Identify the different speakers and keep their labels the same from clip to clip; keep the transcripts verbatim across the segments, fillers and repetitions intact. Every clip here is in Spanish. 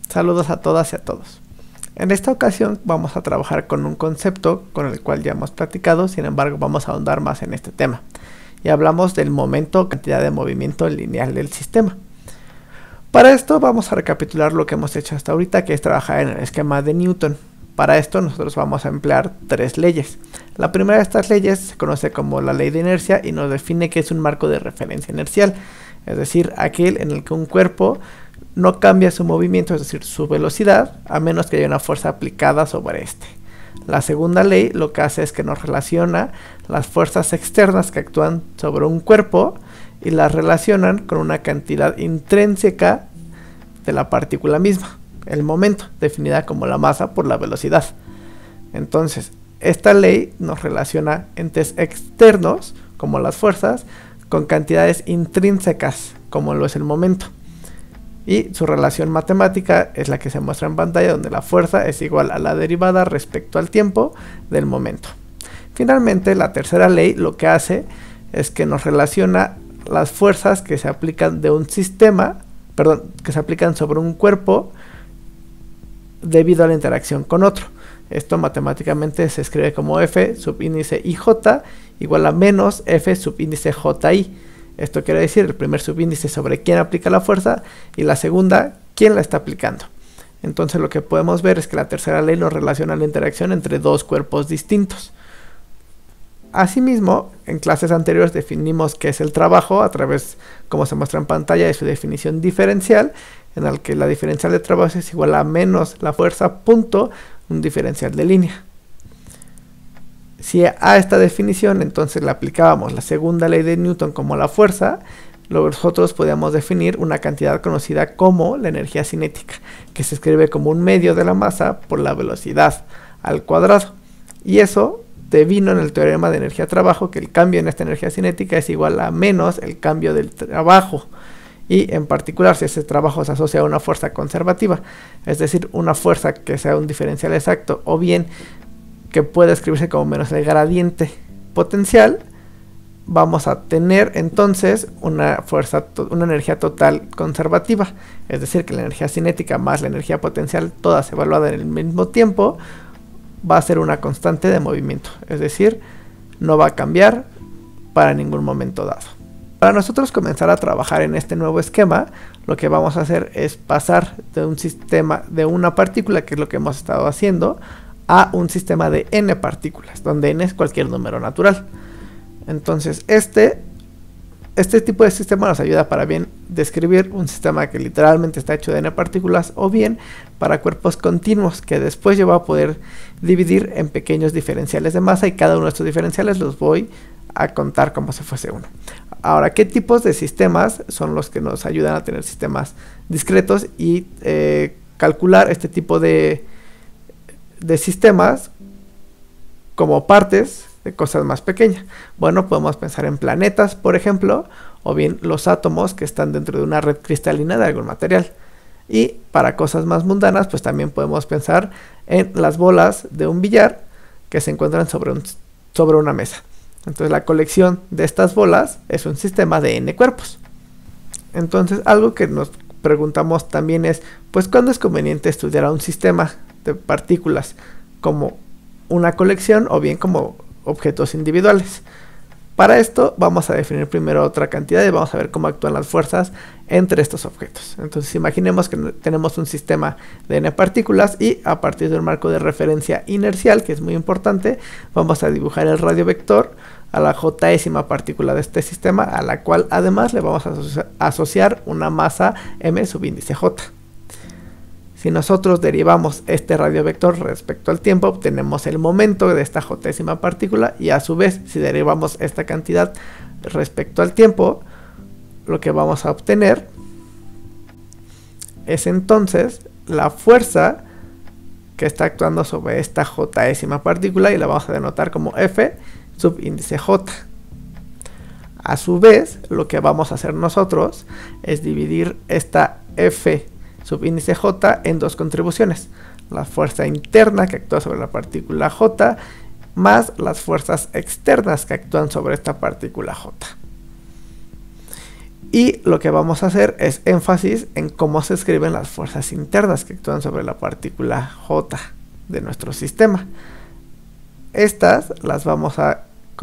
Speaker 1: Saludos a todas y a todos. En esta ocasión vamos a trabajar con un concepto con el cual ya hemos platicado, sin embargo vamos a ahondar más en este tema. Y hablamos del momento o cantidad de movimiento lineal del sistema. Para esto vamos a recapitular lo que hemos hecho hasta ahorita, que es trabajar en el esquema de Newton. Para esto nosotros vamos a emplear tres leyes. La primera de estas leyes se conoce como la ley de inercia y nos define que es un marco de referencia inercial, es decir, aquel en el que un cuerpo no cambia su movimiento, es decir, su velocidad, a menos que haya una fuerza aplicada sobre este. La segunda ley lo que hace es que nos relaciona las fuerzas externas que actúan sobre un cuerpo y las relacionan con una cantidad intrínseca de la partícula misma, el momento, definida como la masa por la velocidad. Entonces, esta ley nos relaciona entes externos, como las fuerzas, con cantidades intrínsecas, como lo es el momento. Y su relación matemática es la que se muestra en pantalla, donde la fuerza es igual a la derivada respecto al tiempo del momento. Finalmente, la tercera ley lo que hace es que nos relaciona las fuerzas que se aplican de un sistema, perdón, que se aplican sobre un cuerpo debido a la interacción con otro. Esto matemáticamente se escribe como F subíndice I J igual a menos F subíndice J I. Esto quiere decir el primer subíndice sobre quién aplica la fuerza y la segunda quién la está aplicando. Entonces lo que podemos ver es que la tercera ley nos relaciona la interacción entre dos cuerpos distintos. Asimismo, en clases anteriores definimos qué es el trabajo a través, como se muestra en pantalla, de su definición diferencial, en el que la diferencial de trabajo es igual a menos la fuerza punto un diferencial de línea. Si a esta definición entonces le aplicábamos la segunda ley de Newton como la fuerza, nosotros podíamos definir una cantidad conocida como la energía cinética, que se escribe como un medio de la masa por la velocidad al cuadrado. Y eso devino en el teorema de energía-trabajo que el cambio en esta energía cinética es igual a menos el cambio del trabajo. Y en particular si ese trabajo se asocia a una fuerza conservativa, es decir, una fuerza que sea un diferencial exacto o bien que puede escribirse como menos el gradiente potencial, vamos a tener entonces una fuerza, una energía total conservativa, es decir, que la energía cinética más la energía potencial, todas evaluadas en el mismo tiempo, va a ser una constante de movimiento, es decir, no va a cambiar para ningún momento dado. Para nosotros comenzar a trabajar en este nuevo esquema, lo que vamos a hacer es pasar de un sistema de una partícula, que es lo que hemos estado haciendo, a un sistema de n partículas, donde n es cualquier número natural. Entonces este, este tipo de sistema nos ayuda para bien describir un sistema que literalmente está hecho de n partículas, o bien para cuerpos continuos, que después yo voy a poder dividir en pequeños diferenciales de masa, y cada uno de estos diferenciales los voy a contar como si fuese uno. Ahora, ¿qué tipos de sistemas son los que nos ayudan a tener sistemas discretos y eh, calcular este tipo de de sistemas como partes de cosas más pequeñas? Bueno, podemos pensar en planetas, por ejemplo, o bien los átomos que están dentro de una red cristalina de algún material. Y para cosas más mundanas, pues también podemos pensar en las bolas de un billar que se encuentran sobre, un, sobre una mesa. Entonces la colección de estas bolas es un sistema de n cuerpos. Entonces algo que nos preguntamos también es, pues ¿cuándo es conveniente estudiar a un sistema de partículas como una colección o bien como objetos individuales? Para esto vamos a definir primero otra cantidad y vamos a ver cómo actúan las fuerzas entre estos objetos. Entonces imaginemos que tenemos un sistema de n partículas y a partir de un marco de referencia inercial, que es muy importante, vamos a dibujar el radiovector a la jésima partícula de este sistema, a la cual además le vamos a asoci asociar una masa m subíndice j. Si nosotros derivamos este radiovector respecto al tiempo, obtenemos el momento de esta jésima partícula, y a su vez, si derivamos esta cantidad respecto al tiempo, lo que vamos a obtener es entonces la fuerza que está actuando sobre esta jésima partícula, y la vamos a denotar como F subíndice J. A su vez, lo que vamos a hacer nosotros es dividir esta F subíndice J en dos contribuciones: la fuerza interna que actúa sobre la partícula J más las fuerzas externas que actúan sobre esta partícula J. Y lo que vamos a hacer es énfasis en cómo se escriben las fuerzas internas que actúan sobre la partícula J de nuestro sistema. Estas las vamos a,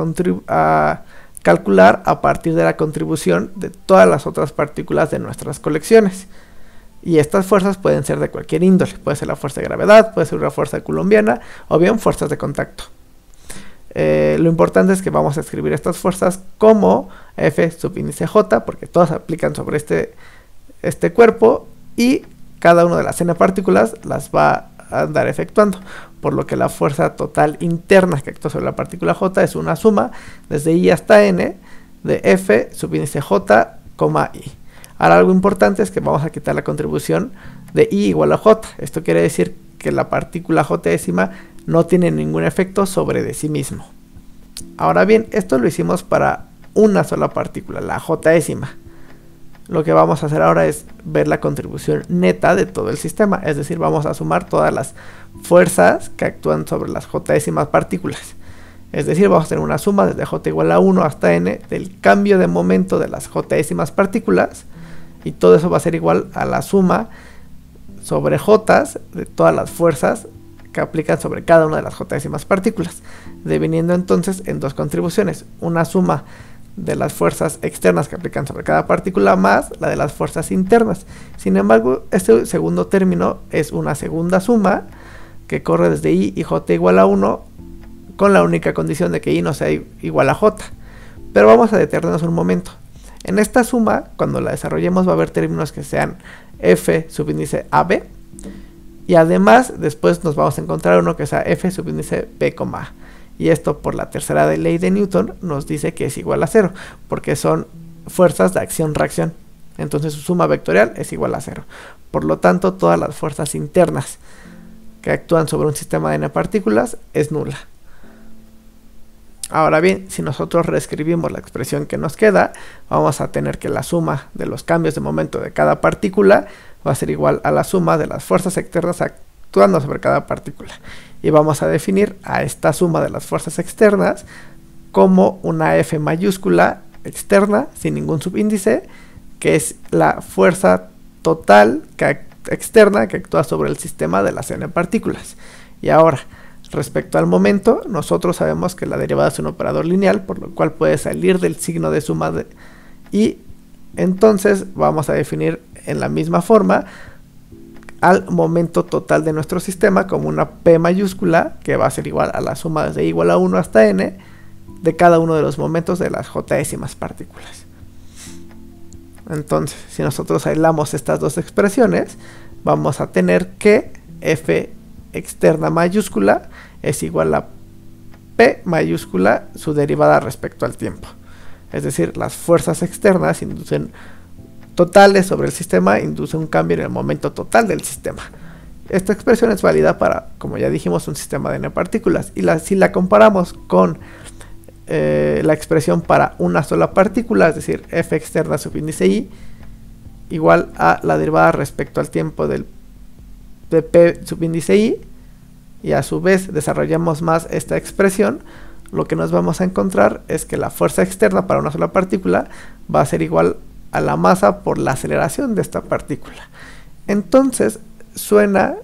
Speaker 1: a calcular a partir de la contribución de todas las otras partículas de nuestras colecciones. Y estas fuerzas pueden ser de cualquier índole. Puede ser la fuerza de gravedad, puede ser una fuerza coulombiana o bien fuerzas de contacto. Eh, lo importante es que vamos a escribir estas fuerzas como F subíndice J, porque todas aplican sobre este, este cuerpo y cada una de las n partículas las va a andar efectuando, por lo que la fuerza total interna que actúa sobre la partícula J es una suma desde I hasta N de F subíndice J, I. Ahora algo importante es que vamos a quitar la contribución de I igual a J. Esto quiere decir que la partícula J décima no tiene ningún efecto sobre de sí mismo. Ahora bien, esto lo hicimos para una sola partícula, la J décima. Lo que vamos a hacer ahora es ver la contribución neta de todo el sistema, es decir, vamos a sumar todas las fuerzas que actúan sobre las J décimas partículas. Es decir, vamos a tener una suma desde J igual a uno hasta N del cambio de momento de las J décimas partículas, y todo eso va a ser igual a la suma sobre J de todas las fuerzas que aplican sobre cada una de las J décimas partículas, deviniendo entonces en dos contribuciones, una suma de las fuerzas externas que aplican sobre cada partícula más la de las fuerzas internas. Sin embargo, este segundo término es una segunda suma que corre desde I y J igual a uno, con la única condición de que I no sea igual a J. Pero vamos a detenernos un momento. En esta suma, cuando la desarrollemos, va a haber términos que sean F subíndice A B, y además después nos vamos a encontrar uno que sea F subíndice B, A. Y esto, por la tercera ley de Newton, nos dice que es igual a cero, porque son fuerzas de acción-reacción. Entonces su suma vectorial es igual a cero. Por lo tanto, todas las fuerzas internas que actúan sobre un sistema de n partículas es nula. Ahora bien, si nosotros reescribimos la expresión que nos queda, vamos a tener que la suma de los cambios de momento de cada partícula va a ser igual a la suma de las fuerzas externas actuando sobre cada partícula. Y vamos a definir a esta suma de las fuerzas externas como una F mayúscula externa sin ningún subíndice, que es la fuerza total que, externa que actúa sobre el sistema de las n partículas. Y ahora, respecto al momento, nosotros sabemos que la derivada es un operador lineal, por lo cual puede salir del signo de suma de, y entonces vamos a definir en la misma forma al momento total de nuestro sistema como una P mayúscula que va a ser igual a la suma desde I igual a uno hasta N de cada uno de los momentos de las J décimas partículas. Entonces, si nosotros aislamos estas dos expresiones, vamos a tener que F externa mayúscula es igual a P mayúscula su derivada respecto al tiempo. Es decir, las fuerzas externas inducen totales sobre el sistema, induce un cambio en el momento total del sistema. Esta expresión es válida para, como ya dijimos, un sistema de n partículas. Y la, si la comparamos con eh, la expresión para una sola partícula, es decir, F externa subíndice I, igual a la derivada respecto al tiempo del, de P subíndice I, y a su vez desarrollamos más esta expresión, lo que nos vamos a encontrar es que la fuerza externa para una sola partícula va a ser igual a la masa por la aceleración de esta partícula. Entonces suena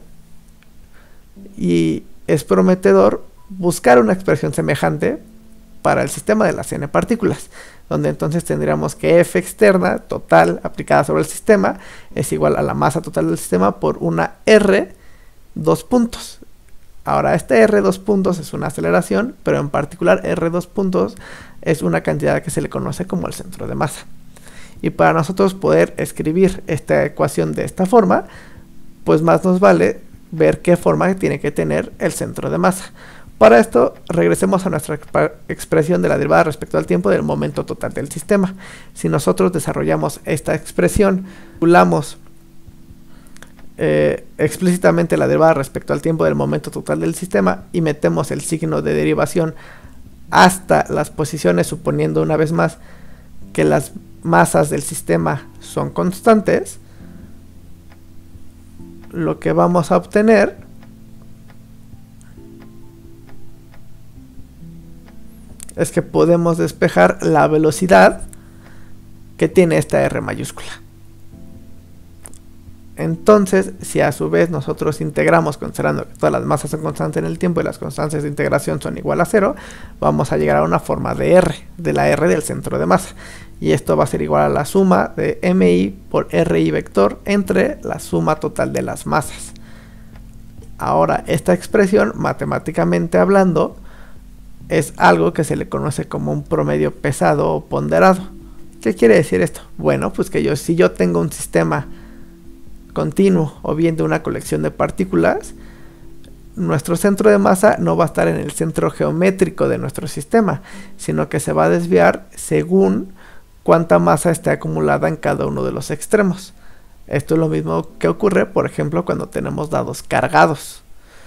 Speaker 1: y es prometedor buscar una expresión semejante para el sistema de las n partículas, donde entonces tendríamos que F externa total aplicada sobre el sistema es igual a la masa total del sistema por una R dos puntos. Ahora, este R dos puntos es una aceleración, pero en particular R dos puntos es una cantidad que se le conoce como el centro de masa. Y para nosotros poder escribir esta ecuación de esta forma, pues más nos vale ver qué forma tiene que tener el centro de masa. Para esto, regresemos a nuestra expresión de la derivada respecto al tiempo del momento total del sistema. Si nosotros desarrollamos esta expresión, calculamos eh, explícitamente la derivada respecto al tiempo del momento total del sistema y metemos el signo de derivación hasta las posiciones, suponiendo una vez más que las masas del sistema son constantes, lo que vamos a obtener es que podemos despejar la velocidad que tiene esta R mayúscula. Entonces, si a su vez nosotros integramos considerando que todas las masas son constantes en el tiempo y las constantes de integración son igual a cero, vamos a llegar a una forma de R, de la R del centro de masa. Y esto va a ser igual a la suma de mi por ri vector entre la suma total de las masas. Ahora, esta expresión, matemáticamente hablando, es algo que se le conoce como un promedio pesado o ponderado. ¿Qué quiere decir esto? Bueno, pues que yo, si yo tengo un sistema continuo o bien de una colección de partículas, nuestro centro de masa no va a estar en el centro geométrico de nuestro sistema, sino que se va a desviar según cuánta masa esté acumulada en cada uno de los extremos. Esto es lo mismo que ocurre, por ejemplo, cuando tenemos dados cargados.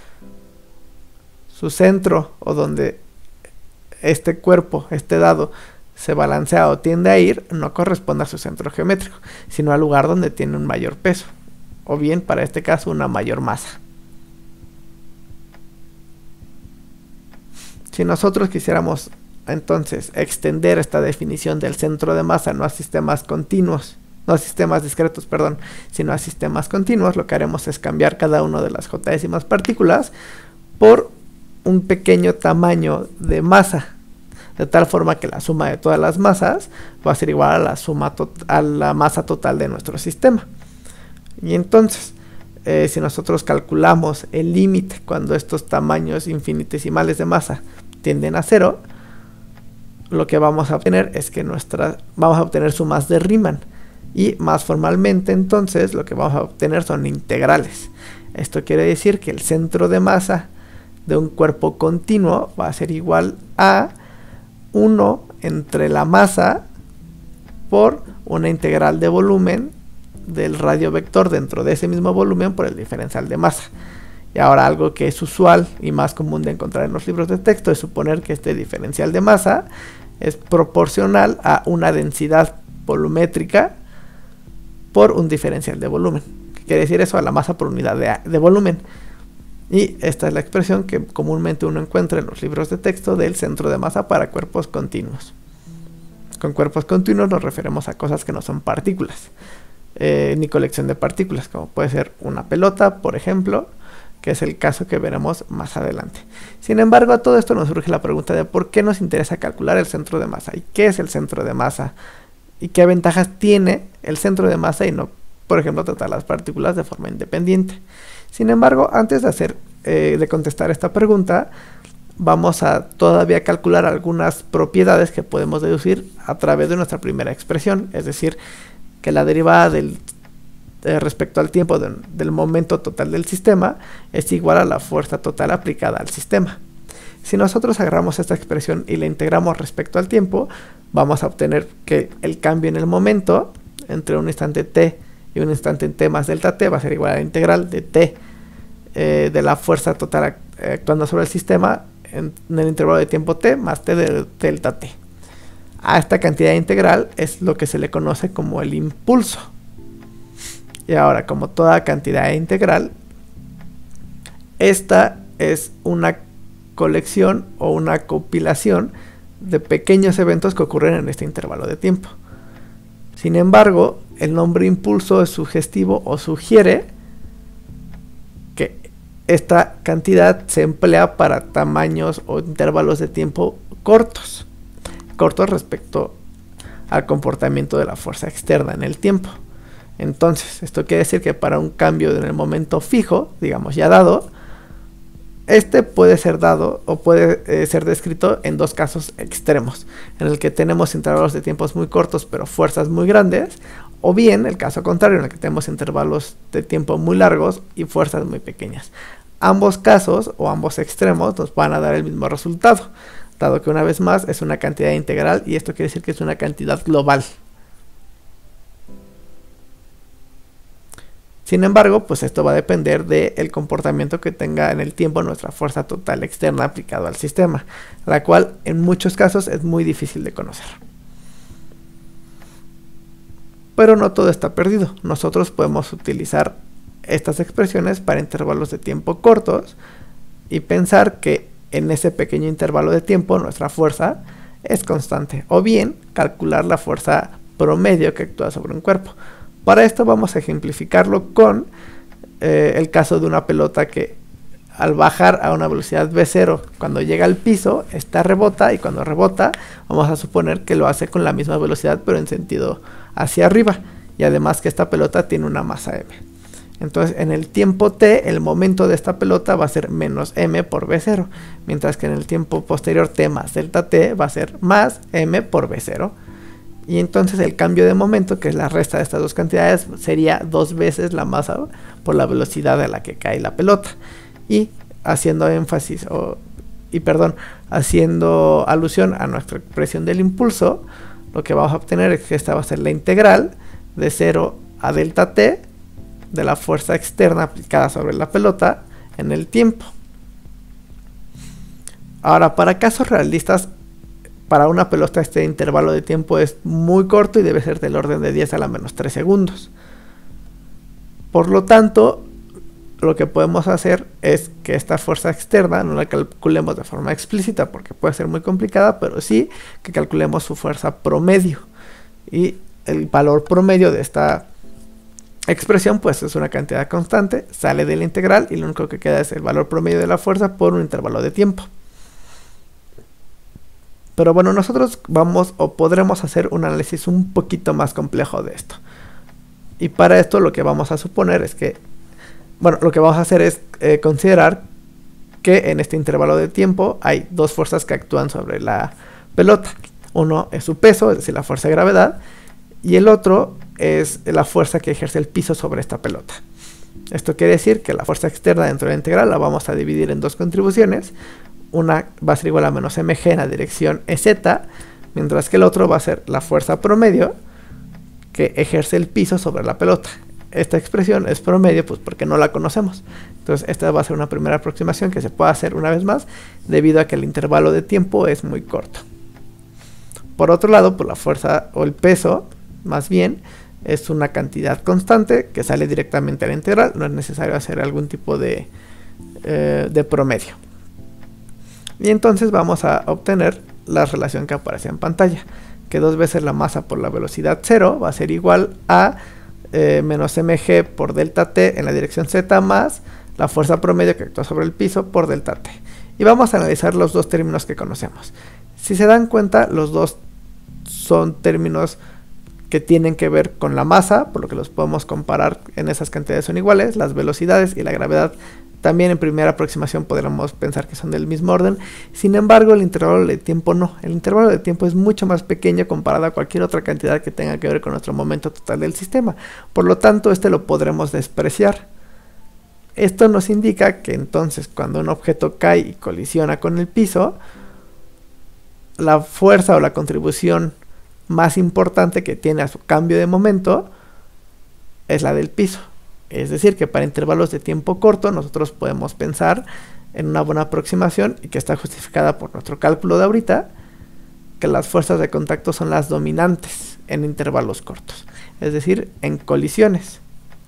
Speaker 1: Su centro, o donde este cuerpo, este dado, se balancea o tiende a ir, no corresponde a su centro geométrico, sino al lugar donde tiene un mayor peso, o bien, para este caso, una mayor masa. Si nosotros quisiéramos entonces extender esta definición del centro de masa no a sistemas continuos, no a sistemas discretos, perdón, sino a sistemas continuos, lo que haremos es cambiar cada una de las j décimas partículas por un pequeño tamaño de masa, de tal forma que la suma de todas las masas va a ser igual a la suma a la masa total de nuestro sistema. Y entonces, eh, si nosotros calculamos el límite cuando estos tamaños infinitesimales de masa tienden a cero, lo que vamos a obtener es que nuestra, vamos a obtener sumas de Riemann, y más formalmente entonces lo que vamos a obtener son integrales. Esto quiere decir que el centro de masa de un cuerpo continuo va a ser igual a uno entre la masa por una integral de volumen del radio vector dentro de ese mismo volumen por el diferencial de masa. Y ahora, algo que es usual y más común de encontrar en los libros de texto es suponer que este diferencial de masa es proporcional a una densidad volumétrica por un diferencial de volumen. ¿Qué quiere decir eso? A la masa por unidad de, de volumen. Y esta es la expresión que comúnmente uno encuentra en los libros de texto del centro de masa para cuerpos continuos. Con cuerpos continuos nos referimos a cosas que no son partículas, eh, ni colección de partículas, como puede ser una pelota, por ejemplo, que es el caso que veremos más adelante. Sin embargo, a todo esto nos surge la pregunta de por qué nos interesa calcular el centro de masa, y qué es el centro de masa, y qué ventajas tiene el centro de masa y no, por ejemplo, tratar las partículas de forma independiente. Sin embargo, antes de, hacer, eh, de contestar esta pregunta, vamos a todavía calcular algunas propiedades que podemos deducir a través de nuestra primera expresión, es decir, que la derivada del, eh, respecto al tiempo de, del momento total del sistema es igual a la fuerza total aplicada al sistema. Si nosotros agarramos esta expresión y la integramos respecto al tiempo, vamos a obtener que el cambio en el momento entre un instante t y un instante en t más delta t va a ser igual a la integral de t eh, de la fuerza total actuando sobre el sistema en, en el intervalo de tiempo t más t de delta t. A esta cantidad integral es lo que se le conoce como el impulso. Y ahora, como toda cantidad integral, esta es una colección o una compilación de pequeños eventos que ocurren en este intervalo de tiempo. Sin embargo, el nombre impulso es sugestivo o sugiere que esta cantidad se emplea para tamaños o intervalos de tiempo cortos, cortos respecto al comportamiento de la fuerza externa en el tiempo. Entonces, esto quiere decir que para un cambio en el momento fijo, digamos ya dado, este puede ser dado o puede eh, ser descrito en dos casos extremos, en el que tenemos intervalos de tiempos muy cortos pero fuerzas muy grandes, o bien el caso contrario, en el que tenemos intervalos de tiempo muy largos y fuerzas muy pequeñas. Ambos casos o ambos extremos nos van a dar el mismo resultado, dado que una vez más es una cantidad integral y esto quiere decir que es una cantidad global. Sin embargo, pues esto va a depender del comportamiento que tenga en el tiempo nuestra fuerza total externa aplicada al sistema, la cual en muchos casos es muy difícil de conocer. Pero no todo está perdido. Nosotros podemos utilizar estas expresiones para intervalos de tiempo cortos y pensar que en ese pequeño intervalo de tiempo nuestra fuerza es constante, o bien calcular la fuerza promedio que actúa sobre un cuerpo. Para esto vamos a ejemplificarlo con eh, el caso de una pelota que al bajar a una velocidad ve cero, cuando llega al piso, esta rebota, y cuando rebota, vamos a suponer que lo hace con la misma velocidad, pero en sentido hacia arriba, y además que esta pelota tiene una masa m. Entonces, en el tiempo t, el momento de esta pelota va a ser menos m por v cero, mientras que en el tiempo posterior t más delta t va a ser más m por v cero. Y entonces el cambio de momento, que es la resta de estas dos cantidades, sería dos veces la masa por la velocidad a la que cae la pelota. Y haciendo énfasis, o, y perdón, haciendo alusión a nuestra expresión del impulso, lo que vamos a obtener es que esta va a ser la integral de cero a delta t de la fuerza externa aplicada sobre la pelota en el tiempo. Ahora, para casos realistas, para una pelota este intervalo de tiempo es muy corto y debe ser del orden de diez a la menos tres segundos. Por lo tanto, lo que podemos hacer es que esta fuerza externa no la calculemos de forma explícita porque puede ser muy complicada, pero sí que calculemos su fuerza promedio. Y el valor promedio de esta expresión pues es una cantidad constante, sale de la integral y lo único que queda es el valor promedio de la fuerza por un intervalo de tiempo. Pero bueno, nosotros vamos o podremos hacer un análisis un poquito más complejo de esto. Y para esto lo que vamos a suponer es que, bueno, lo que vamos a hacer es eh, considerar que en este intervalo de tiempo hay dos fuerzas que actúan sobre la pelota. Uno es su peso, es decir, la fuerza de gravedad, y el otro es la fuerza que ejerce el piso sobre esta pelota. Esto quiere decir que la fuerza externa dentro de la integral la vamos a dividir en dos contribuciones. Una va a ser igual a menos mg en la dirección ez, mientras que el otro va a ser la fuerza promedio que ejerce el piso sobre la pelota. Esta expresión es promedio pues porque no la conocemos. Entonces esta va a ser una primera aproximación que se puede hacer una vez más debido a que el intervalo de tiempo es muy corto. Por otro lado, pues la fuerza o el peso, más bien, es una cantidad constante que sale directamente a la integral. No es necesario hacer algún tipo de, eh, de promedio. Y entonces vamos a obtener la relación que aparece en pantalla, que dos veces la masa por la velocidad cero va a ser igual a eh, menos mg por delta t en la dirección z más la fuerza promedio que actúa sobre el piso por delta t. Y vamos a analizar los dos términos que conocemos. Si se dan cuenta, los dos son términos que tienen que ver con la masa, por lo que los podemos comparar en esas cantidades son iguales, las velocidades y la gravedad. También en primera aproximación podríamos pensar que son del mismo orden. Sin embargo, el intervalo de tiempo no. El intervalo de tiempo es mucho más pequeño comparado a cualquier otra cantidad que tenga que ver con nuestro momento total del sistema. Por lo tanto, este lo podremos despreciar. Esto nos indica que entonces cuando un objeto cae y colisiona con el piso, la fuerza o la contribución más importante que tiene a su cambio de momento es la del piso. Es decir, que para intervalos de tiempo corto nosotros podemos pensar en una buena aproximación y que está justificada por nuestro cálculo de ahorita, que las fuerzas de contacto son las dominantes en intervalos cortos, es decir, en colisiones.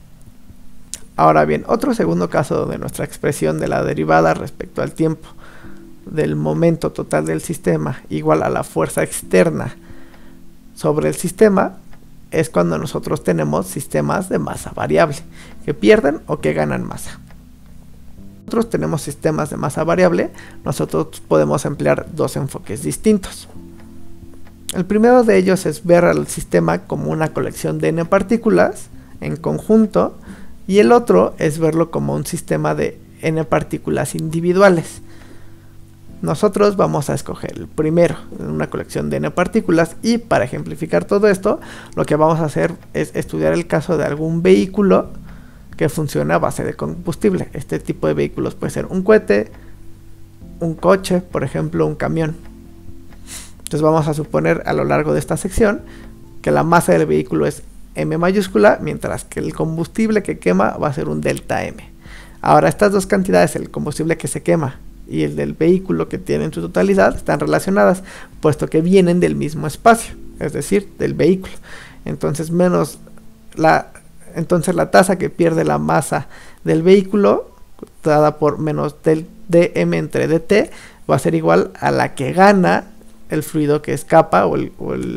Speaker 1: Ahora bien, otro segundo caso donde nuestra expresión de la derivada respecto al tiempo del momento total del sistema igual a la fuerza externa sobre el sistema es cuando nosotros tenemos sistemas de masa variable, que pierden o que ganan masa. Nosotros tenemos sistemas de masa variable, nosotros podemos emplear dos enfoques distintos. El primero de ellos es ver al sistema como una colección de n partículas en conjunto, y el otro es verlo como un sistema de n partículas individuales. Nosotros vamos a escoger el primero, una colección de n partículas, y para ejemplificar todo esto, lo que vamos a hacer es estudiar el caso de algún vehículo que funciona a base de combustible. Este tipo de vehículos puede ser un cohete, un coche, por ejemplo, un camión. Entonces vamos a suponer a lo largo de esta sección que la masa del vehículo es m mayúscula, mientras que el combustible que quema va a ser un delta m. Ahora, estas dos cantidades, el combustible que se quema y el del vehículo que tiene en su totalidad, están relacionadas, puesto que vienen del mismo espacio, es decir, del vehículo. Entonces, menos la, entonces la tasa que pierde la masa del vehículo, dada por menos del dm entre dt, va a ser igual a la que gana el fluido que escapa o, el, o el,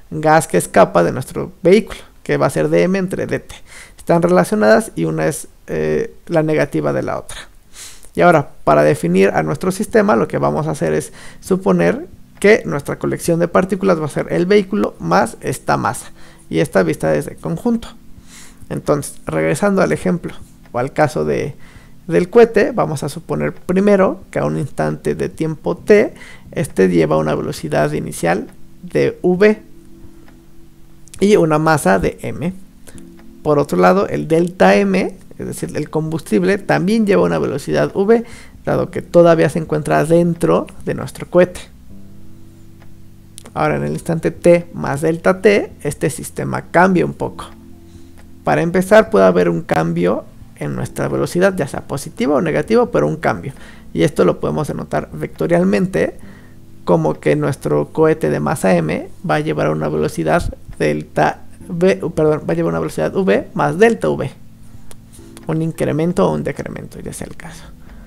Speaker 1: gas que escapa de nuestro vehículo, que va a ser dm entre dt. Están relacionadas y una es eh, la negativa de la otra. Y ahora, para definir a nuestro sistema, lo que vamos a hacer es suponer que nuestra colección de partículas va a ser el vehículo más esta masa, y esta vista desde conjunto. Entonces, regresando al ejemplo o al caso de, del cohete, vamos a suponer primero que a un instante de tiempo t, este lleva una velocidad inicial de v y una masa de m. Por otro lado, el delta m, es decir, el combustible, también lleva una velocidad v, dado que todavía se encuentra dentro de nuestro cohete. Ahora, en el instante t más delta t, este sistema cambia un poco. Para empezar, puede haber un cambio en nuestra velocidad, ya sea positivo o negativo, pero un cambio. Y esto lo podemos denotar vectorialmente como que nuestro cohete de masa m va a llevar una velocidad delta v, perdón, va a llevar una velocidad v más delta v. Un incremento o un decremento, ya sea el caso.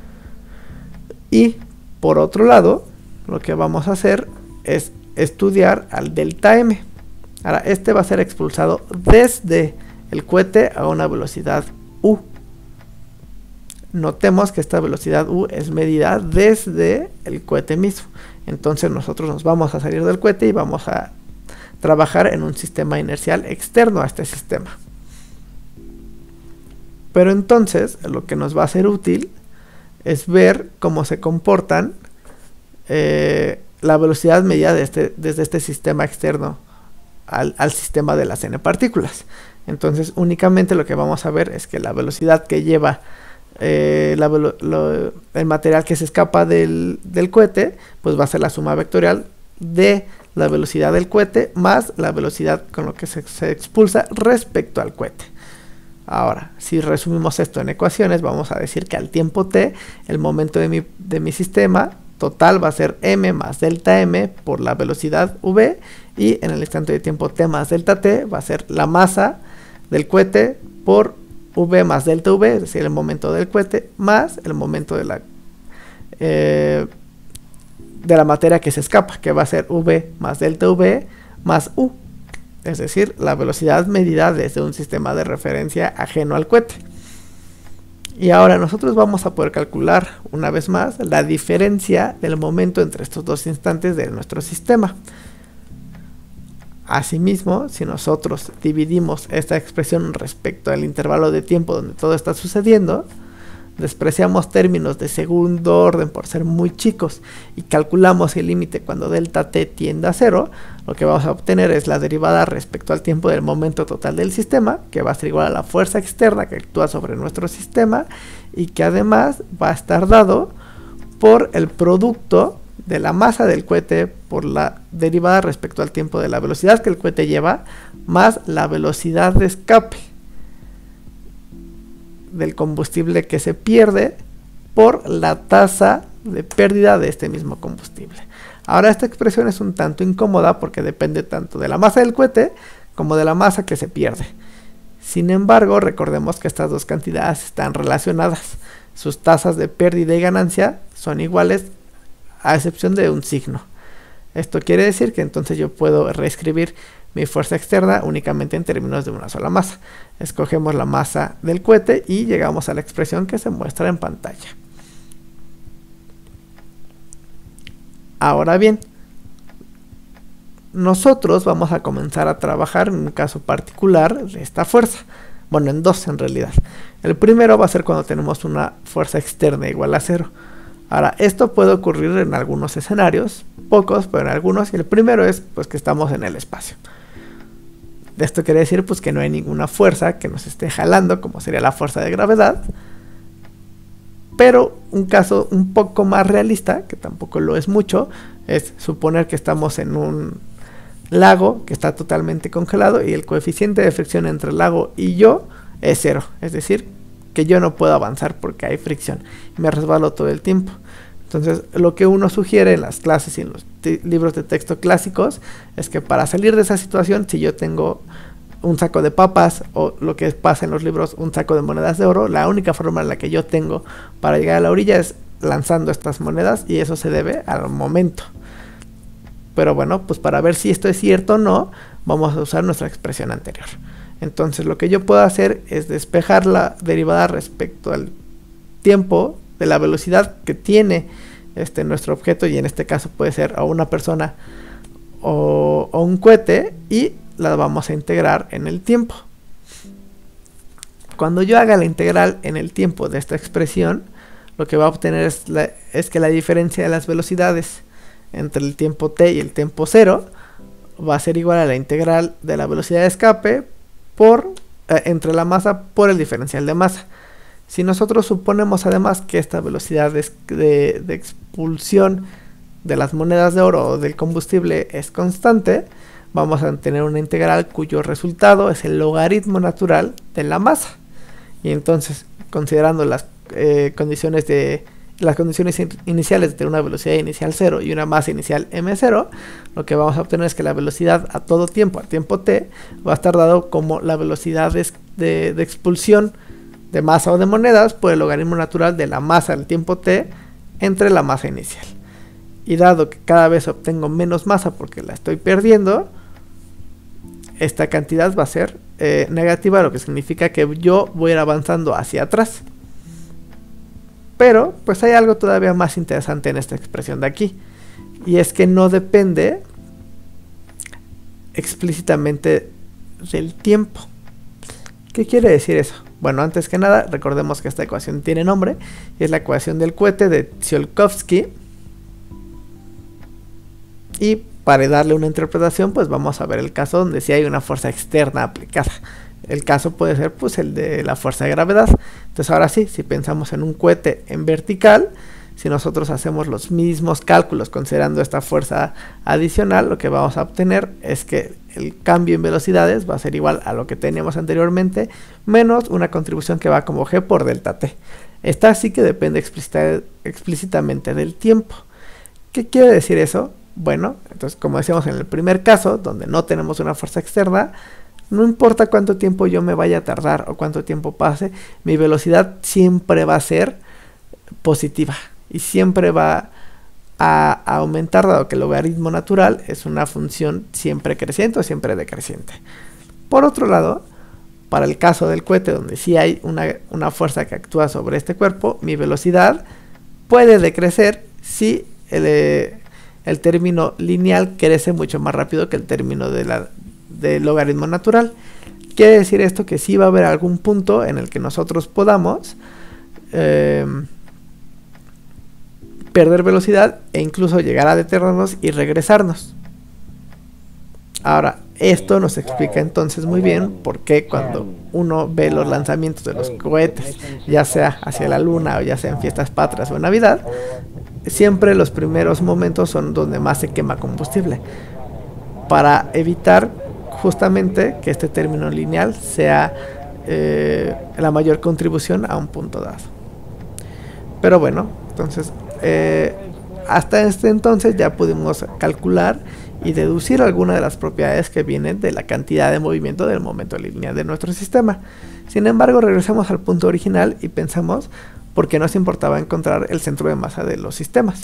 Speaker 1: Y por otro lado, lo que vamos a hacer es estudiar al delta m. Ahora, este va a ser expulsado desde el cohete a una velocidad u. Notemos que esta velocidad u es medida desde el cohete mismo. Entonces nosotros nos vamos a salir del cohete y vamos a trabajar en un sistema inercial externo a este sistema. Pero entonces lo que nos va a ser útil es ver cómo se comportan eh, la velocidad medida de este, desde este sistema externo al, al sistema de las n partículas. Entonces únicamente lo que vamos a ver es que la velocidad que lleva eh, la velo lo, el material que se escapa del, del cohete, pues va a ser la suma vectorial de la velocidad del cohete más la velocidad con lo que se, se expulsa respecto al cohete. Ahora, si resumimos esto en ecuaciones, vamos a decir que al tiempo t, el momento de mi, de mi sistema total va a ser m más delta m por la velocidad v, y en el instante de tiempo t más delta t va a ser la masa del cohete por v más delta v, es decir, el momento del cohete más el momento de la eh, de la materia que se escapa, que va a ser v más delta v más u, es decir, la velocidad medida desde un sistema de referencia ajeno al cohete. Y ahora nosotros vamos a poder calcular una vez más la diferencia del momento entre estos dos instantes de nuestro sistema. Asimismo, si nosotros dividimos esta expresión respecto al intervalo de tiempo donde todo está sucediendo, despreciamos términos de segundo orden por ser muy chicos y calculamos el límite cuando delta t tiende a cero, lo que vamos a obtener es la derivada respecto al tiempo del momento total del sistema, que va a ser igual a la fuerza externa que actúa sobre nuestro sistema y que además va a estar dado por el producto de la masa del cohete por la derivada respecto al tiempo de la velocidad que el cohete lleva más la velocidad de escape del combustible que se pierde por la tasa de pérdida de este mismo combustible. Ahora, esta expresión es un tanto incómoda porque depende tanto de la masa del cohete como de la masa que se pierde. Sin embargo, recordemos que estas dos cantidades están relacionadas. Sus tasas de pérdida y ganancia son iguales a excepción de un signo. Esto quiere decir que entonces yo puedo reescribir mi fuerza externa únicamente en términos de una sola masa. Escogemos la masa del cohete y llegamos a la expresión que se muestra en pantalla. Ahora bien, nosotros vamos a comenzar a trabajar en un caso particular de esta fuerza. Bueno, en dos en realidad. El primero va a ser cuando tenemos una fuerza externa igual a cero. Ahora, esto puede ocurrir en algunos escenarios, pocos, pero en algunos, y el primero es pues que estamos en el espacio. Esto quiere decir pues que no hay ninguna fuerza que nos esté jalando, como sería la fuerza de gravedad. Pero un caso un poco más realista, que tampoco lo es mucho, es suponer que estamos en un lago que está totalmente congelado y el coeficiente de fricción entre el lago y yo es cero, es decir, que yo no puedo avanzar porque hay fricción y me resbalo todo el tiempo. Entonces, lo que uno sugiere en las clases y en los libros de texto clásicos es que para salir de esa situación, si yo tengo un saco de papas o lo que pasa en los libros, un saco de monedas de oro, la única forma en la que yo tengo para llegar a la orilla es lanzando estas monedas, y eso se debe al momento. Pero bueno, pues para ver si esto es cierto o no, vamos a usar nuestra expresión anterior. Entonces lo que yo puedo hacer es despejar la derivada respecto al tiempo de la velocidad que tiene este nuestro objeto, y en este caso puede ser o una persona o, o un cohete, y la vamos a integrar en el tiempo. Cuando yo haga la integral en el tiempo de esta expresión, lo que va a obtener es, la, es que la diferencia de las velocidades entre el tiempo t y el tiempo cero va a ser igual a la integral de la velocidad de escape por eh, entre la masa por el diferencial de masa. Si nosotros suponemos además que esta velocidad de, de, de expulsión de las monedas de oro o del combustible es constante, vamos a tener una integral cuyo resultado es el logaritmo natural de la masa. Y entonces, considerando las eh, condiciones de las condiciones in iniciales de tener una velocidad inicial cero y una masa inicial m cero, lo que vamos a obtener es que la velocidad a todo tiempo, al tiempo t, va a estar dado como la velocidad de, de, de expulsión de masa o de monedas por el logaritmo natural de la masa al tiempo t entre la masa inicial. Y dado que cada vez obtengo menos masa porque la estoy perdiendo, esta cantidad va a ser eh, negativa, lo que significa que yo voy a ir avanzando hacia atrás. Pero pues hay algo todavía más interesante en esta expresión de aquí, y es que no depende explícitamente del tiempo. ¿Qué quiere decir eso? Bueno, antes que nada, recordemos que esta ecuación tiene nombre, y es la ecuación del cohete de Tsiolkovsky. Y para darle una interpretación, pues vamos a ver el caso donde sí hay una fuerza externa aplicada. El caso puede ser pues el de la fuerza de gravedad. Entonces ahora sí, si pensamos en un cohete en vertical, si nosotros hacemos los mismos cálculos considerando esta fuerza adicional, lo que vamos a obtener es que el cambio en velocidades va a ser igual a lo que teníamos anteriormente, menos una contribución que va como g por delta t. Esta sí que depende explícita, explícitamente del tiempo. ¿Qué quiere decir eso? Bueno, entonces como decíamos en el primer caso, donde no tenemos una fuerza externa, no importa cuánto tiempo yo me vaya a tardar o cuánto tiempo pase, mi velocidad siempre va a ser positiva y siempre va a, a aumentar, dado que el logaritmo natural es una función siempre creciente o siempre decreciente. Por otro lado, para el caso del cohete, donde sí hay una, una fuerza que actúa sobre este cuerpo, mi velocidad puede decrecer si el, el término lineal crece mucho más rápido que el término de la del logaritmo natural. Quiere decir esto que sí va a haber algún punto en el que nosotros podamos eh, perder velocidad e incluso llegar a detenernos y regresarnos. Ahora, esto nos explica entonces muy bien por qué cuando uno ve los lanzamientos de los cohetes, ya sea hacia la luna o ya sea en fiestas patrias o en Navidad, siempre los primeros momentos son donde más se quema combustible, para evitar justamente que este término lineal sea eh, la mayor contribución a un punto dado. Pero bueno, entonces eh, hasta este entonces ya pudimos calcular y deducir algunas de las propiedades que vienen de la cantidad de movimiento del momento lineal de nuestro sistema. Sin embargo, regresamos al punto original y pensamos por qué nos importaba encontrar el centro de masa de los sistemas.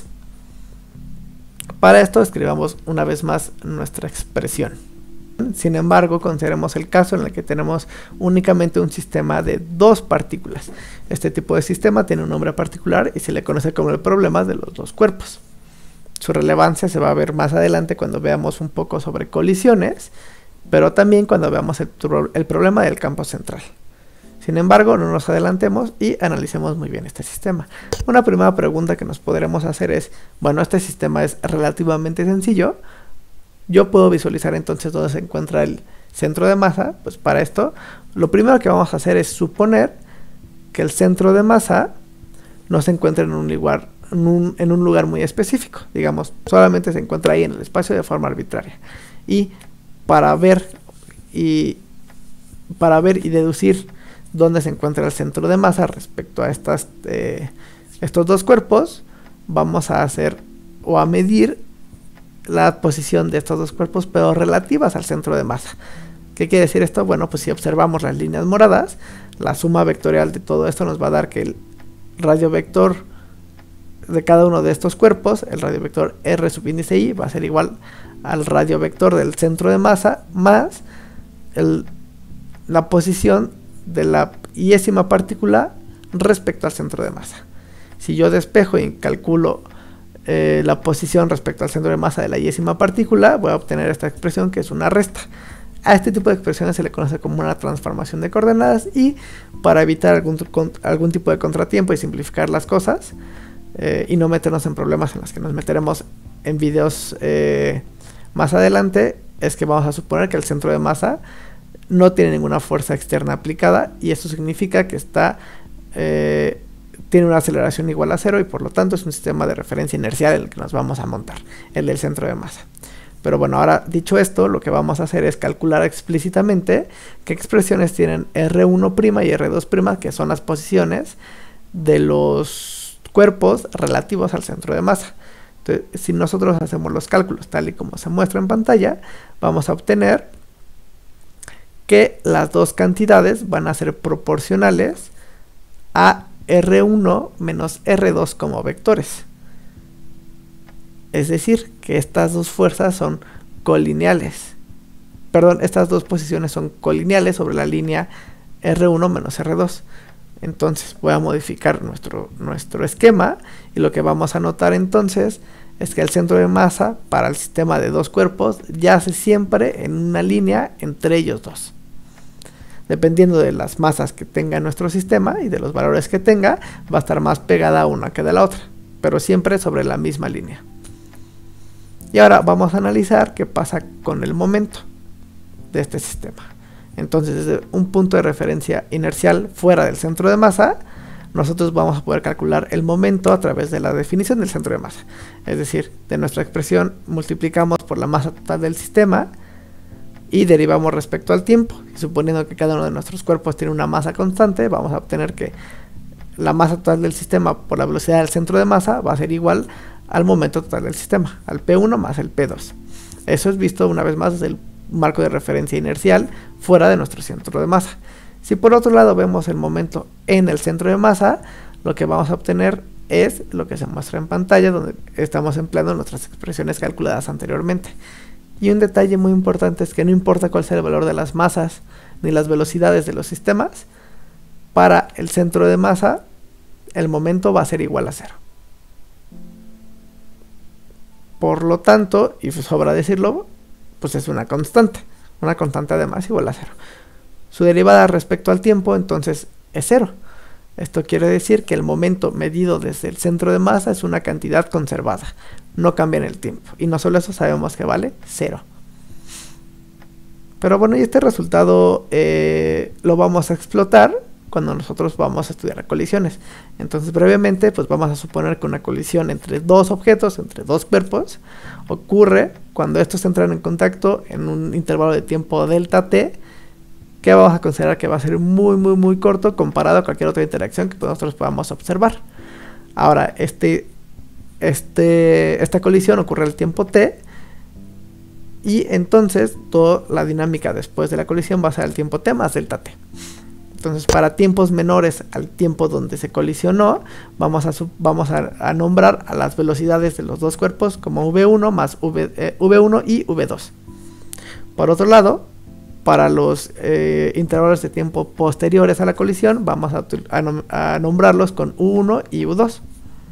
Speaker 1: Para esto escribamos una vez más nuestra expresión. Sin embargo, consideremos el caso en el que tenemos únicamente un sistema de dos partículas. Este tipo de sistema tiene un nombre particular y se le conoce como el problema de los dos cuerpos. Su relevancia se va a ver más adelante cuando veamos un poco sobre colisiones, pero también cuando veamos el, el problema del campo central. Sin embargo, no nos adelantemos y analicemos muy bien este sistema. Una primera pregunta que nos podremos hacer es, bueno, este sistema es relativamente sencillo. Yo puedo visualizar entonces dónde se encuentra el centro de masa. Pues para esto, lo primero que vamos a hacer es suponer que el centro de masa no se encuentra en un lugar, en un, en un lugar muy específico. Digamos, solamente se encuentra ahí en el espacio de forma arbitraria. Y para ver y, para ver y deducir dónde se encuentra el centro de masa respecto a estas, eh, estos dos cuerpos, vamos a hacer o a medir la posición de estos dos cuerpos, pero relativas al centro de masa. ¿Qué quiere decir esto? Bueno, pues si observamos las líneas moradas, la suma vectorial de todo esto nos va a dar que el radio vector de cada uno de estos cuerpos, el radiovector R subíndice I va a ser igual al radiovector del centro de masa más el, la posición de la iésima partícula respecto al centro de masa. Si yo despejo y calculo eh, la posición respecto al centro de masa de la iésima partícula, voy a obtener esta expresión que es una resta. A este tipo de expresiones se le conoce como una transformación de coordenadas, y para evitar algún, algún tipo de contratiempo y simplificar las cosas eh, y no meternos en problemas en los que nos meteremos en videos eh, más adelante, es que vamos a suponer que el centro de masa no tiene ninguna fuerza externa aplicada, y esto significa que está eh, tiene una aceleración igual a cero, y por lo tanto es un sistema de referencia inercial en el que nos vamos a montar, el del centro de masa. Pero bueno, ahora dicho esto, lo que vamos a hacer es calcular explícitamente qué expresiones tienen R uno' y R dos', que son las posiciones de los cuerpos relativos al centro de masa. Entonces, si nosotros hacemos los cálculos tal y como se muestra en pantalla, vamos a obtener que las dos cantidades van a ser proporcionales a R uno menos R dos como vectores. Es decir, que estas dos fuerzas son colineales. Perdón, estas dos posiciones son colineales sobre la línea R uno menos R dos. Entonces voy a modificar nuestro, nuestro esquema, y lo que vamos a notar entonces es que el centro de masa para el sistema de dos cuerpos yace siempre en una línea entre ellos dos. Dependiendo de las masas que tenga nuestro sistema y de los valores que tenga, va a estar más pegada una que de la otra, pero siempre sobre la misma línea. Y ahora vamos a analizar qué pasa con el momento de este sistema. Entonces, desde un punto de referencia inercial fuera del centro de masa, nosotros vamos a poder calcular el momento a través de la definición del centro de masa. Es decir, de nuestra expresión multiplicamos por la masa total del sistema y derivamos respecto al tiempo. Y suponiendo que cada uno de nuestros cuerpos tiene una masa constante, vamos a obtener que la masa total del sistema por la velocidad del centro de masa va a ser igual al momento total del sistema, al P uno más el P dos. Eso es visto una vez más desde el marco de referencia inercial fuera de nuestro centro de masa. Si por otro lado vemos el momento en el centro de masa, lo que vamos a obtener es lo que se muestra en pantalla, donde estamos empleando nuestras expresiones calculadas anteriormente. Y un detalle muy importante es que no importa cuál sea el valor de las masas ni las velocidades de los sistemas, para el centro de masa el momento va a ser igual a cero. Por lo tanto, y sobra decirlo, pues es una constante, una constante además igual a cero. Su derivada respecto al tiempo entonces es cero. Esto quiere decir que el momento medido desde el centro de masa es una cantidad conservada, no cambia en el tiempo, y no solo eso, sabemos que vale cero. Pero bueno, y este resultado eh, lo vamos a explotar cuando nosotros vamos a estudiar colisiones. Entonces, brevemente, pues vamos a suponer que una colisión entre dos objetos, entre dos cuerpos, ocurre cuando estos entran en contacto en un intervalo de tiempo delta t, que vamos a considerar que va a ser muy, muy, muy corto comparado a cualquier otra interacción que nosotros podamos observar. Ahora, este, este, esta colisión ocurre al tiempo t, y entonces toda la dinámica después de la colisión va a ser al tiempo t más delta t. Entonces, para tiempos menores al tiempo donde se colisionó, vamos a, vamos a, a nombrar a las velocidades de los dos cuerpos como v uno más v, eh, v uno y v dos. Por otro lado, para los eh, intervalos de tiempo posteriores a la colisión, vamos a, a, nom a nombrarlos con u uno y u dos.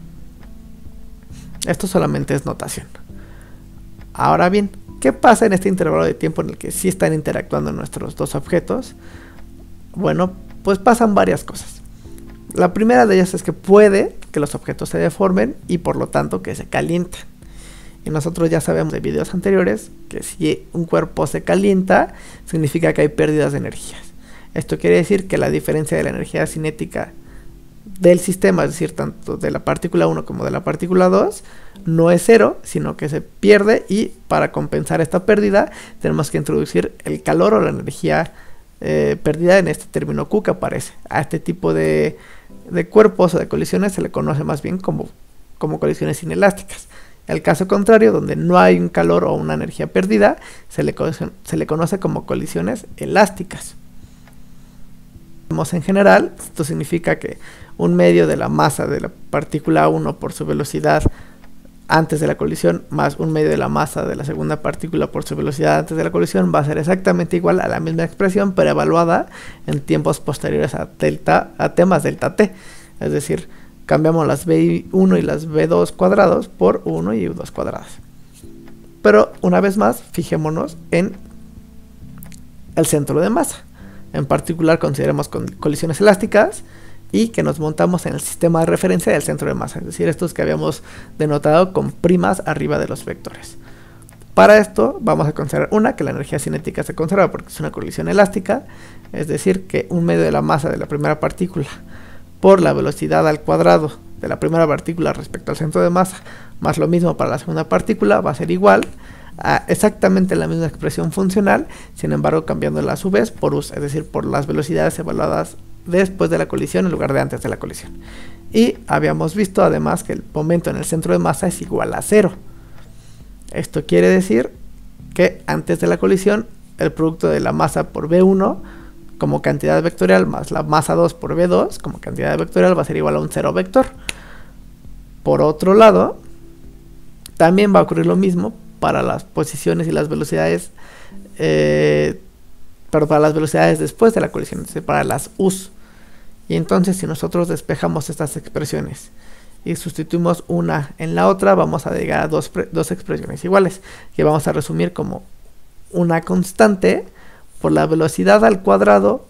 Speaker 1: Esto solamente es notación. Ahora bien, ¿qué pasa en este intervalo de tiempo en el que sí están interactuando nuestros dos objetos? Bueno, pues pasan varias cosas. La primera de ellas es que puede que los objetos se deformen y por lo tanto que se calienten. Y nosotros ya sabemos de videos anteriores que si un cuerpo se calienta, significa que hay pérdidas de energías. Esto quiere decir que la diferencia de la energía cinética del sistema, es decir, tanto de la partícula uno como de la partícula dos, no es cero, sino que se pierde, y para compensar esta pérdida tenemos que introducir el calor o la energía Eh, perdida en este término Q que aparece. A este tipo de, de cuerpos o de colisiones se le conoce más bien como, como colisiones inelásticas. El caso contrario, donde no hay un calor o una energía perdida, se le, se le conoce como colisiones elásticas. En general, esto significa que un medio de la masa de la partícula uno por su velocidad antes de la colisión más un medio de la masa de la segunda partícula por su velocidad antes de la colisión va a ser exactamente igual a la misma expresión, pero evaluada en tiempos posteriores a delta, a t más delta t. Es decir, cambiamos las b uno y las b dos cuadrados por uno y u dos cuadradas. Pero una vez más, fijémonos en el centro de masa. En particular, consideremos con colisiones elásticas y que nos montamos en el sistema de referencia del centro de masa, es decir, estos que habíamos denotado con primas arriba de los vectores. Para esto vamos a considerar una, que la energía cinética se conserva porque es una colisión elástica, es decir, que un medio de la masa de la primera partícula por la velocidad al cuadrado de la primera partícula respecto al centro de masa, más lo mismo para la segunda partícula, va a ser igual a exactamente la misma expresión funcional, sin embargo cambiándola a su vez por u, es decir, por las velocidades evaluadas después de la colisión en lugar de antes de la colisión. Y habíamos visto además que el momento en el centro de masa es igual a cero. Esto quiere decir que antes de la colisión el producto de la masa por b uno como cantidad vectorial más la masa dos por b dos como cantidad vectorial va a ser igual a un cero vector. Por otro lado, también va a ocurrir lo mismo para las posiciones y las velocidades eh, pero para las velocidades después de la colisión, es decir, para las u's. Y entonces si nosotros despejamos estas expresiones y sustituimos una en la otra, vamos a llegar a dos, dos expresiones iguales, que vamos a resumir como una constante por la velocidad al cuadrado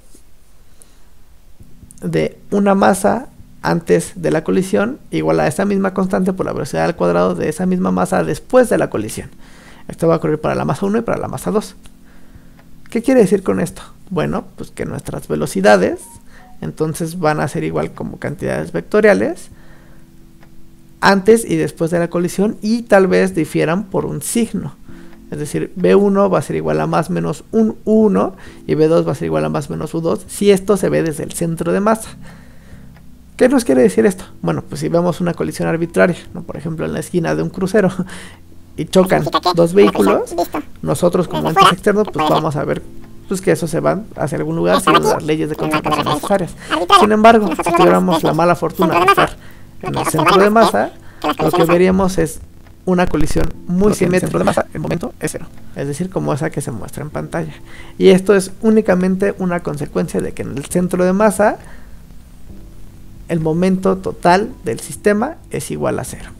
Speaker 1: de una masa antes de la colisión, igual a esa misma constante por la velocidad al cuadrado de esa misma masa después de la colisión. Esto va a ocurrir para la masa uno y para la masa dos. ¿Qué quiere decir con esto? Bueno, pues que nuestras velocidades entonces van a ser igual como cantidades vectoriales antes y después de la colisión y tal vez difieran por un signo. Es decir, b uno va a ser igual a más menos un u uno y b dos va a ser igual a más menos u dos si esto se ve desde el centro de masa. ¿Qué nos quiere decir esto? Bueno, pues si vemos una colisión arbitraria, ¿no? Por ejemplo en la esquina de un crucero y chocan dos vehículos, nosotros como entes externos pues vamos a ver pues, que esos se van hacia algún lugar según las leyes de conservación necesarias. Sin embargo, si tuviéramos la mala fortuna de estar en el centro de masa, lo que veríamos es una colisión muy simétrica de masa, el momento es cero, es decir, como esa que se muestra en pantalla. Y esto es únicamente una consecuencia de que en el centro de masa el momento total del sistema es igual a cero.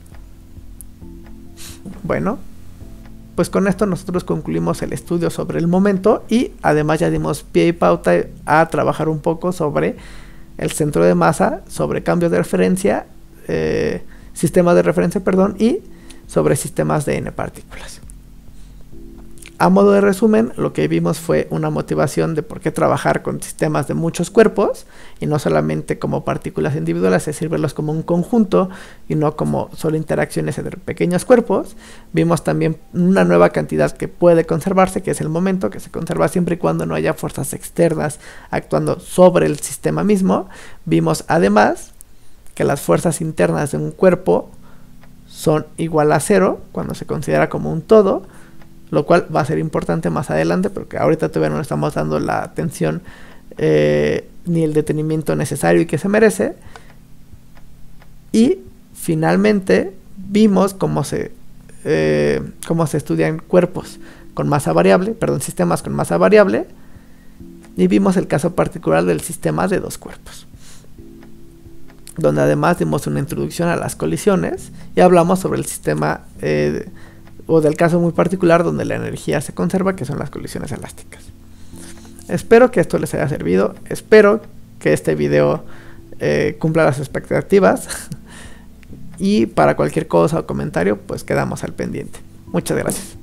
Speaker 1: Bueno, pues con esto nosotros concluimos el estudio sobre el momento y además ya dimos pie y pauta a trabajar un poco sobre el centro de masa, sobre cambios de referencia, eh, sistemas de referencia, perdón, y sobre sistemas de n partículas. A modo de resumen, lo que vimos fue una motivación de por qué trabajar con sistemas de muchos cuerpos y no solamente como partículas individuales, es decir, verlos como un conjunto y no como solo interacciones entre pequeños cuerpos. Vimos también una nueva cantidad que puede conservarse, que es el momento, que se conserva siempre y cuando no haya fuerzas externas actuando sobre el sistema mismo. Vimos además que las fuerzas internas de un cuerpo son igual a cero cuando se considera como un todo, lo cual va a ser importante más adelante, porque ahorita todavía no le estamos dando la atención eh, ni el detenimiento necesario y que se merece. Y finalmente vimos cómo se, eh, cómo se estudian cuerpos con masa variable, perdón, sistemas con masa variable, y vimos el caso particular del sistema de dos cuerpos, donde además dimos una introducción a las colisiones y hablamos sobre el sistema eh, o del caso muy particular donde la energía se conserva, que son las colisiones elásticas. Espero que esto les haya servido, espero que este video eh, cumpla las expectativas y para cualquier cosa o comentario pues quedamos al pendiente. Muchas gracias.